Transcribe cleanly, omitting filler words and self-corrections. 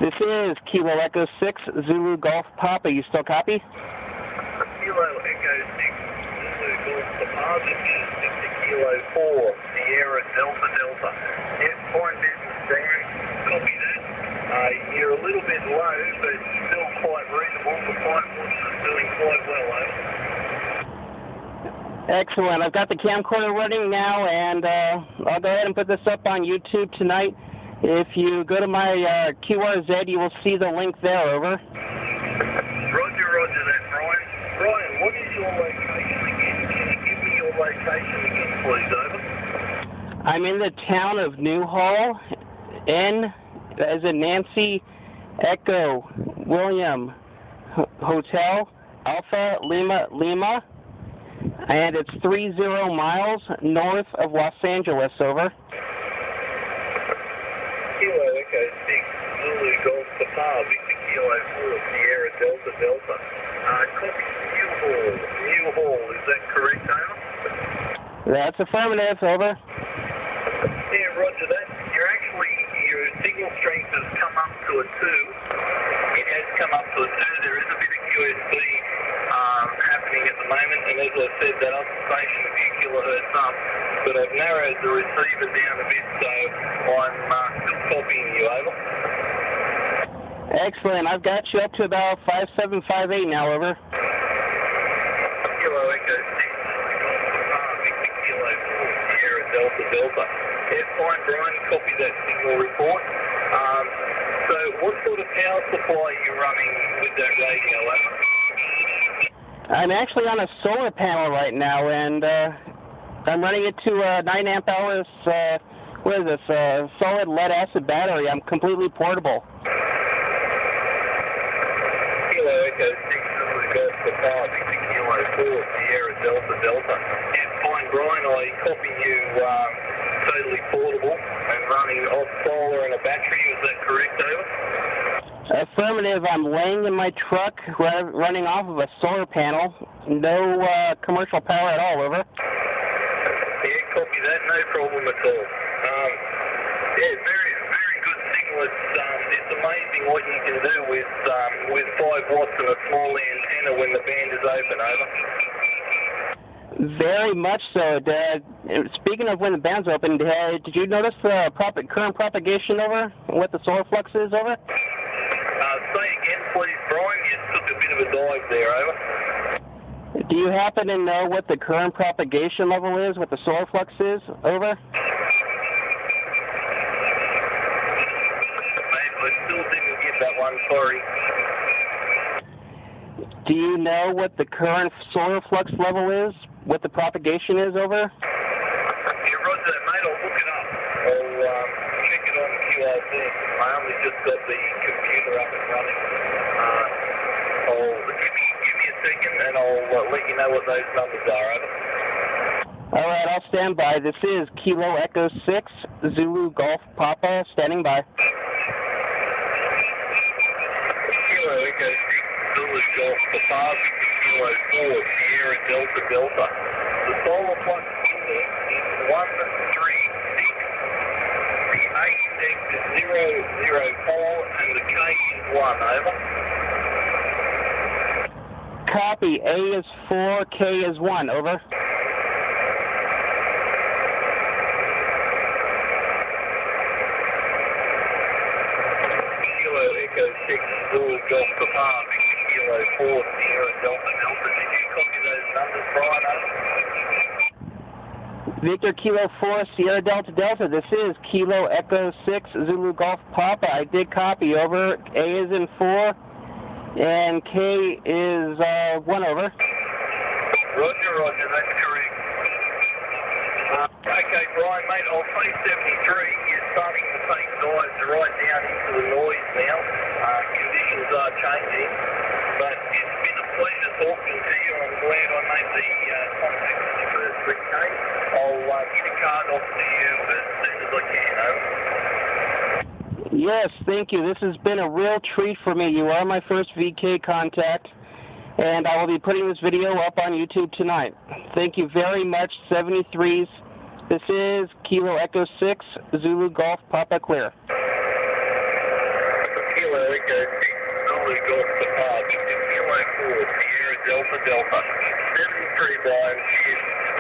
This is Kilo Echo 6, Zulu Golf Papa. You still copy? Kilo Echo 6, Zulu Golf Papa. This is Victor Kilo 4, Sierra Delta Delta. Yes, fine business, Brian. Copy that. You're a little bit low, but still quite reasonable. The flight watch is doing quite well, over. Excellent. I've got the camcorder running now, and I'll go ahead and put this up on YouTube tonight. If you go to my QRZ, you will see the link there, over. Roger that, Brian. Brian, what is your location again? Can you give me your location again, please, over? I'm in the town of Newhall, N as in Nancy, Echo, William, Hotel, Alpha, Lima, Lima, and it's 30 miles north of Los Angeles, over. Kilo Echo 6, Zulu Golf Papa, Victor Kilo 4, Sierra Delta Delta. Copy Newhall, is that correct, over? That's affirmative, over. Yeah, roger that. Your signal strength has come up to a 2. It has come up to a 2. There is a bit of QSC happening at the moment, and as I said, that other station a few kilohertz up, but I've narrowed the receiver down a bit, so I'm still copying you, over. Excellent. I've got you up to about 5758 now, over. Kilo Echo 6, Victor Kilo 4, Sierra Delta Delta. Yeah, fine, Brian, copy that signal report. So what sort of power supply are you running with that radio, over? I'm actually on a solar panel right now, and I'm running it to a 9 amp hours, what is this, solid lead acid battery. I'm completely portable. Kilo Echo 6, Zulu Golf Papa, Victor Kilo 4, Sierra Delta Delta. Yeah, fine, Brian, I copy you totally portable and running off solar and a battery. Is that correct, over? Affirmative. I'm laying in my truck running off of a solar panel. No commercial power at all, over. Yeah, copy that. No problem at all. Yeah, very, very good signal. It's amazing what you can do with 5 watts and a small antenna when the band is open, over. Very much so. Speaking of when the band's open, did you notice the current propagation, over? What the solar flux is, over? Say again, please, Brian. You took a bit of a dive there, over. Do you happen to know what the current propagation level is, what the solar flux is, over? Mate, I still didn't get that one, sorry. Do you know what the current solar flux level is, what the propagation is, over? Yeah, roger that, mate. I'll look it up. I'll check it on QRZ. I only just got the computer up and running. Give me a second, and I'll let you know what those numbers are, over. All right, I'll stand by. This is Kilo Echo 6, Zulu Golf Papa, standing by. Kilo Echo 6, Zulu Golf Papa, Victor Kilo 4, Sierra Delta Delta. The solar flux index is 136. The A index is 004, and the K is 1, over. Copy. A is 4, K is 1, over. Kilo Echo 6, Zulu Golf Papa, Victor Kilo 4, Sierra Delta Delta. Did you copy those numbers, Brian, over? Victor Kilo 4, Sierra Delta Delta. This is Kilo Echo 6, Zulu Golf Papa. I did copy, over. A is in 4, and K is 1, over. Roger, that's correct. Okay, Brian, mate, I'll say 73. You're starting to take dives right down into the noise now. Conditions are changing, but it's been a pleasure talking to you. I'm glad I made the contact with the first 3K. I'll get a card off to you as soon as I can, over. Yes, thank you. This has been a real treat for me. You are my first VK contact, and I will be putting this video up on YouTube tonight. Thank you very much, 73s. This is Kilo Echo 6, Zulu Golf Papa Clear. Kilo Echo 6 Zulu Golf Papa, Victor Kilo 4 Sierra Delta Delta 73 Brian, cheers.